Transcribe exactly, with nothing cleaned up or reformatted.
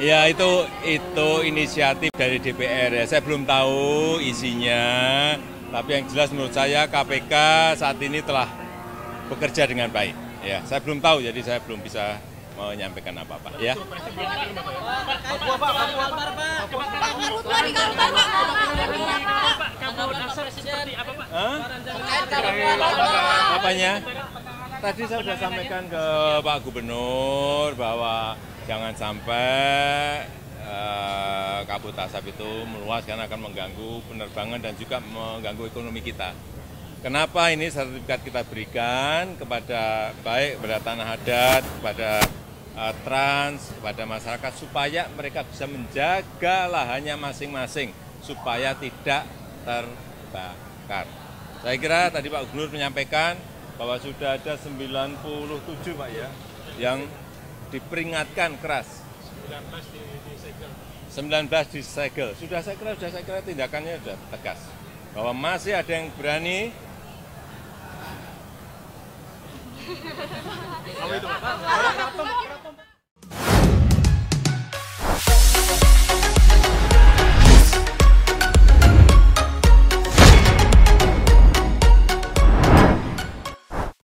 Ya itu itu inisiatif dari D P R ya. Saya belum tahu isinya, tapi yang jelas menurut saya K P K saat ini telah bekerja dengan baik. Ya, saya belum tahu, jadi saya belum bisa menyampaikan apa-apa. Ya. Apanya? Tadi saya sudah sampaikan ke Pak Gubernur bahwa jangan sampai eh, kabut asap itu meluas karena akan mengganggu penerbangan dan juga mengganggu ekonomi kita. Kenapa ini sertifikat kita berikan kepada baik kepada Tanah Adat, kepada eh, Trans, kepada masyarakat supaya mereka bisa menjaga lahannya masing-masing supaya tidak terbakar. Saya kira tadi Pak Gubernur menyampaikan bahwa sudah ada sembilan puluh tujuh Pak ya yang diperingatkan keras. sembilan belas disegel. Sudah saya kira, sudah saya kira tindakannya sudah tegas. Bahwa masih ada yang berani. Ya.